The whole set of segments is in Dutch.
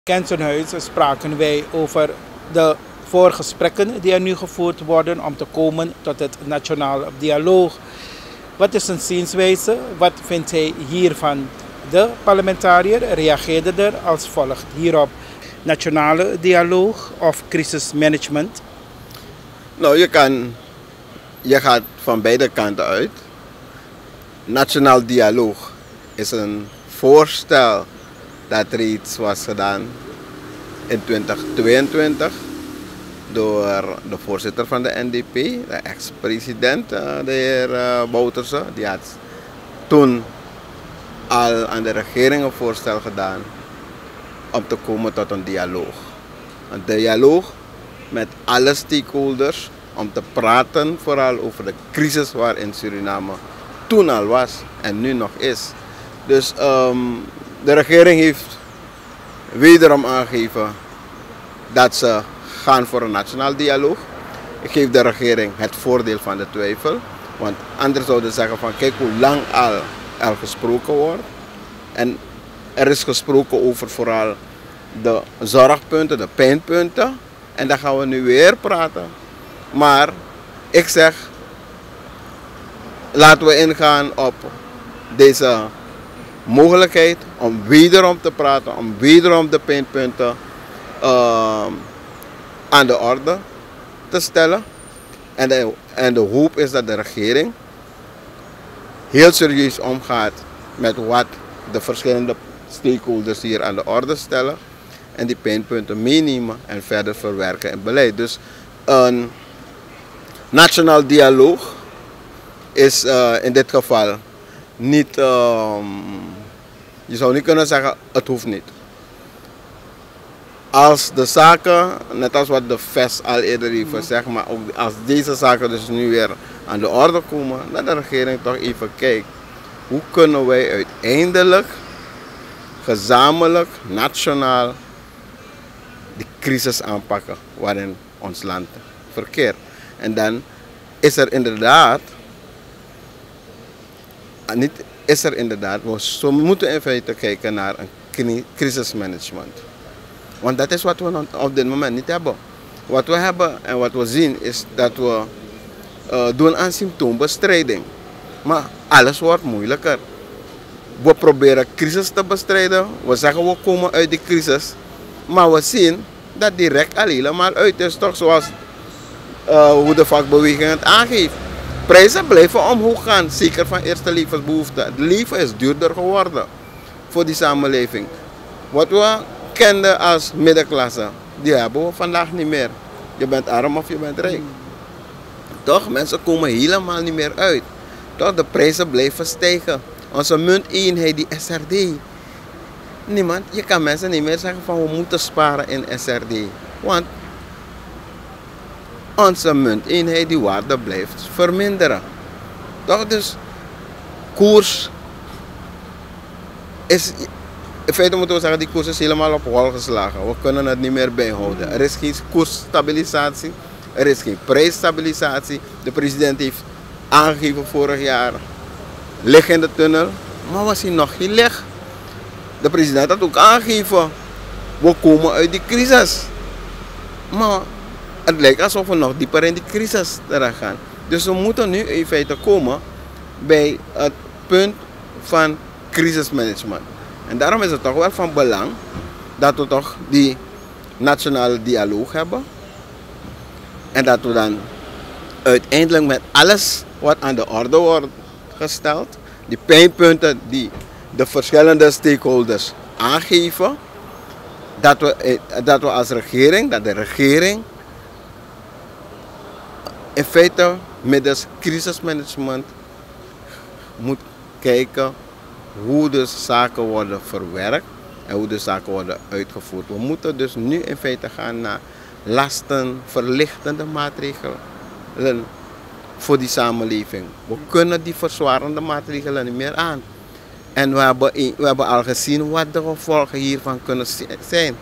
Kensenhuis spraken wij over de voorgesprekken die er nu gevoerd worden om te komen tot het nationale dialoog. Wat is zijn zienswijze? Wat vindt hij hiervan? De parlementariër reageerde er als volgt hierop. Nationale dialoog of crisismanagement? Nou, je gaat van beide kanten uit. Nationaal dialoog is een voorstel dat reeds was gedaan in 2022 door de voorzitter van de NDP, de ex-president, de heer Bouterse. Die had toen al aan de regering een voorstel gedaan om te komen tot een dialoog. Een dialoog met alle stakeholders om te praten vooral over de crisis waarin Suriname toen al was en nu nog is. Dus de regering heeft wederom aangegeven dat ze gaan voor een nationaal dialoog. Ik geef de regering het voordeel van de twijfel. Want anderen zouden zeggen van kijk hoe lang al gesproken wordt. En er is gesproken over vooral de zorgpunten, de pijnpunten. En dan gaan we nu weer praten. Maar ik zeg, laten we ingaan op deze mogelijkheid om wederom te praten, om wederom de pijnpunten aan de orde te stellen. En de hoop is dat de regering heel serieus omgaat met wat de verschillende stakeholders hier aan de orde stellen. En die pijnpunten meenemen en verder verwerken in beleid. Dus een nationaal dialoog is in dit geval niet, je zou niet kunnen zeggen het hoeft niet. Als de zaken, net als wat de VES al eerder heeft gezegd, maar ook als deze zaken dus nu weer aan de orde komen, dat de regering toch even kijkt. Hoe kunnen wij uiteindelijk gezamenlijk, nationaal, die crisis aanpakken waarin ons land verkeert. En dan is er inderdaad, we moeten in feite kijken naar een crisismanagement. Want dat is wat we op dit moment niet hebben. Wat we hebben en wat we zien is dat we doen aan symptoombestrijding. Maar alles wordt moeilijker. We proberen crisis te bestrijden. We zeggen we komen uit die crisis. Maar we zien dat direct al helemaal uit is. Toch zoals hoe de vakbeweging het aangeeft. Prijzen blijven omhoog gaan. Zeker van eerste levensbehoeften. Het leven is duurder geworden voor die samenleving. Wat we kenden als middenklasse, die hebben we vandaag niet meer. Je bent arm of je bent rijk. Toch, mensen komen helemaal niet meer uit. Toch, de prijzen blijven stijgen. Onze munteenheid, die SRD. Je kan mensen niet meer zeggen van we moeten sparen in SRD. Want onze munteenheid, die waarde blijft verminderen. Toch, dus koers is, in feite moeten we zeggen, die koers is helemaal op hol geslagen. We kunnen het niet meer bijhouden. Er is geen koersstabilisatie, er is geen prijsstabilisatie. De president heeft aangegeven vorig jaar licht in de tunnel, maar was hij nog geen licht. De president had ook aangegeven, we komen uit die crisis. Maar het lijkt alsof we nog dieper in die crisis terecht gaan. Dus we moeten nu in feite komen bij het punt van crisismanagement. En daarom is het toch wel van belang dat we toch die nationale dialoog hebben. En dat we dan uiteindelijk met alles wat aan de orde wordt gesteld, die pijnpunten die de verschillende stakeholders aangeven, dat we als regering, dat de regering in feite middels crisismanagement moet kijken hoe de zaken worden verwerkt en hoe de zaken worden uitgevoerd. We moeten dus nu in feite gaan naar lastenverlichtende maatregelen voor die samenleving. We kunnen die verzwarende maatregelen niet meer aan. En we hebben al gezien wat de gevolgen hiervan kunnen zijn.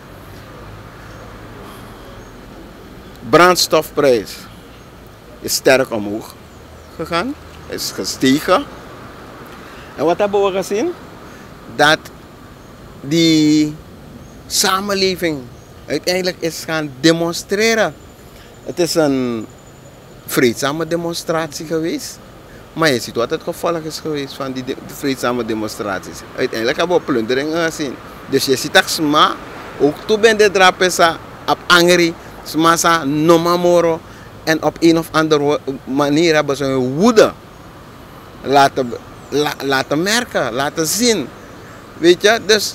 Brandstofprijs is sterk omhoog gegaan, is gestegen. En wat hebben we gezien? Dat die samenleving uiteindelijk is gaan demonstreren. Het is een vreedzame demonstratie geweest. Maar je ziet wat het gevolg is geweest van die vreedzame demonstraties. Uiteindelijk hebben we plunderingen gezien. Dus je ziet dat sma, ook toen ben de drapesa op angry, sma sa nomamoro. En op een of andere manier hebben ze hun woede laten merken, laten zien. Weet je, dus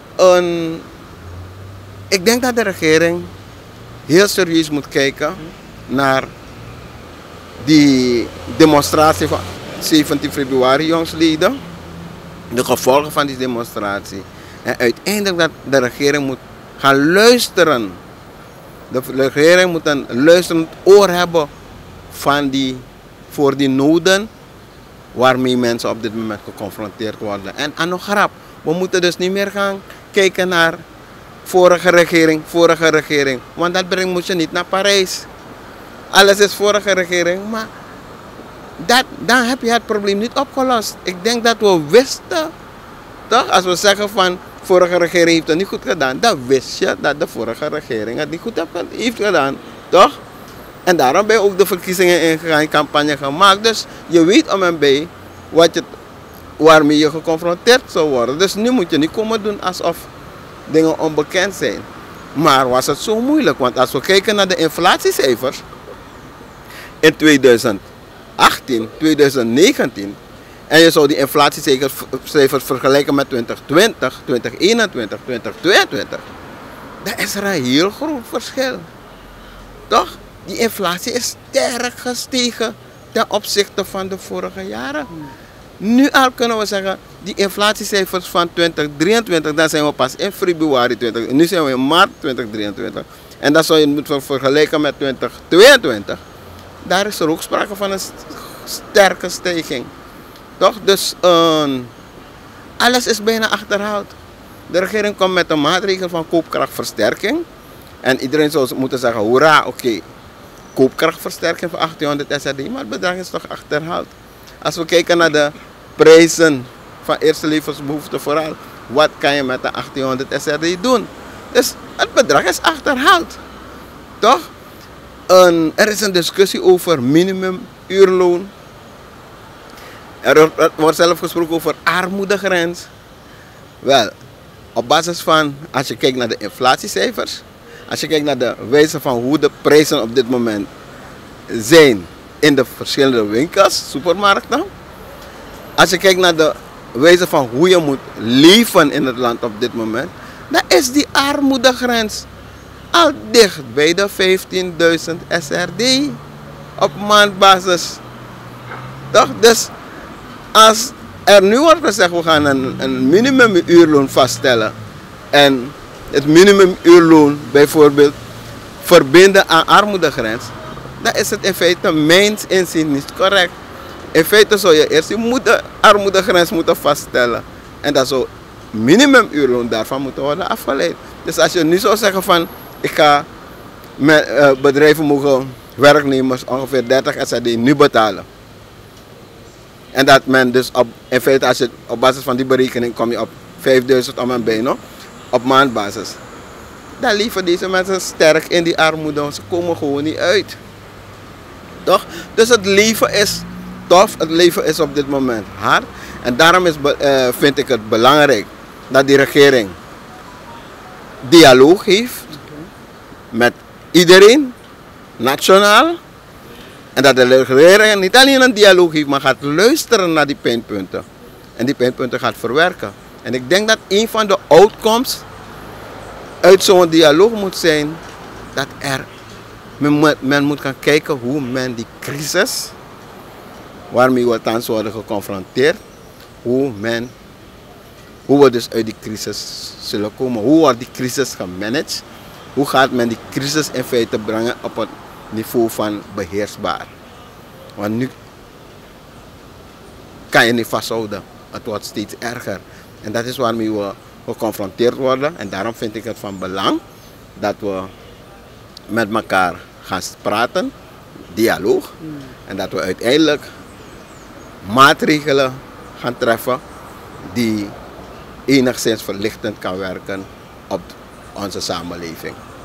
ik denk dat de regering heel serieus moet kijken naar die demonstratie van 17 februari jongsleden. De gevolgen van die demonstratie. En uiteindelijk dat de regering moet gaan luisteren. De regering moet een luisterend oor hebben voor die noden waarmee mensen op dit moment geconfronteerd worden. En aan nog grap, we moeten dus niet meer gaan kijken naar vorige regering. Want dat brengt je niet naar Parijs. Alles is vorige regering, maar dan heb je het probleem niet opgelost. Ik denk dat we wisten, toch? Als we zeggen van vorige regering heeft het niet goed gedaan, dan wist je dat de vorige regering het niet goed heeft gedaan, toch? En daarom ben je ook de verkiezingen ingegaan, campagne gemaakt. Dus je weet om en bij waarmee je geconfronteerd zou worden. Dus nu moet je niet komen doen alsof dingen onbekend zijn. Maar was het zo moeilijk? Want als we kijken naar de inflatiecijfers in 2018, 2019... en je zou die inflatiecijfers vergelijken met 2020, 2021, 2022... dan is er een heel groot verschil. Toch? Die inflatie is sterk gestegen ten opzichte van de vorige jaren. Nu al kunnen we zeggen, die inflatiecijfers van 2023, dan zijn we pas in februari 2023. Nu zijn we in maart 2023. En dat zou je moeten vergelijken met 2022. Daar is er ook sprake van een sterke stijging. Toch? Dus alles is bijna achterhaald. De regering komt met een maatregel van koopkrachtversterking. En iedereen zou moeten zeggen, hoera, oké. Koopkrachtversterking van 1800 SRD, maar het bedrag is toch achterhaald. Als we kijken naar de prijzen van eerste levensbehoeften vooral, wat kan je met de 1800 SRD doen? Dus het bedrag is achterhaald. Toch? Er is een discussie over minimumuurloon. Er wordt zelf gesproken over armoedegrens. Wel, op basis van, als je kijkt naar de inflatiecijfers, als je kijkt naar de wijze van hoe de prijzen op dit moment zijn in de verschillende winkels, supermarkten. Als je kijkt naar de wijze van hoe je moet leven in het land op dit moment, dan is die armoedegrens al dicht bij de 15.000 SRD op maandbasis. Toch? Dus als er nu wordt gezegd, we gaan een minimumuurloon vaststellen en het minimumuurloon bijvoorbeeld verbinden aan armoedegrens, dan is het in feite mijns inziens niet correct. In feite zou je eerst die armoedegrens moeten vaststellen. En dat zou minimumuurloon daarvan moeten worden afgeleid. Dus als je nu zou zeggen van, ik ga met bedrijven mogen werknemers ongeveer 30 SRD nu betalen. En dat men dus in feite, als je op basis van die berekening kom je op 5000 om en bij, no? Op maandbasis. Dan leven deze mensen sterk in die armoede. Ze komen gewoon niet uit. Toch? Dus het leven is tof. Het leven is op dit moment hard. En daarom vind ik het belangrijk dat die regering dialoog heeft met iedereen, nationaal. En dat de regering niet alleen een dialoog heeft, maar gaat luisteren naar die pijnpunten. En die pijnpunten gaat verwerken. En ik denk dat een van de outcomes uit zo'n dialoog moet zijn dat men moet gaan kijken hoe men die crisis waarmee we thans worden geconfronteerd, hoe we dus uit die crisis zullen komen. Hoe wordt die crisis gemanaged? Hoe gaat men die crisis in feite brengen op het niveau van beheersbaar? Want nu kan je niet vasthouden. Het wordt steeds erger. En dat is waarmee we geconfronteerd worden. En daarom vind ik het van belang dat we met elkaar gaan praten, dialoog. En dat we uiteindelijk maatregelen gaan treffen die enigszins verlichtend kan werken op onze samenleving.